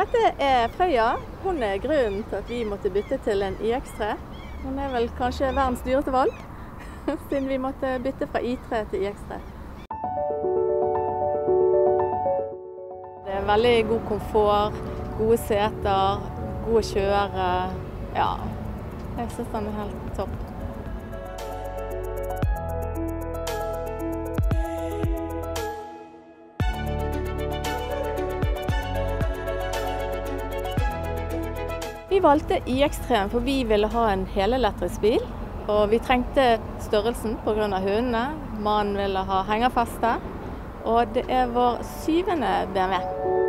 Dette er Frøya. Hun er grunnen til at vi måtte bytte til en iX3. Hun er vel kanskje verdens dyreste valg, siden vi måtte bytte fra i3 til iX3. Det er veldig god komfort, gode seter, god å kjøre. Ja, jeg synes den er helt topp. Vi valgte iX3 for vi ville ha en helelektrisk bil, og vi trengte størrelsen på grunn av hundene. Mannen ville ha hengerfeste, og det er vår 7. BMW.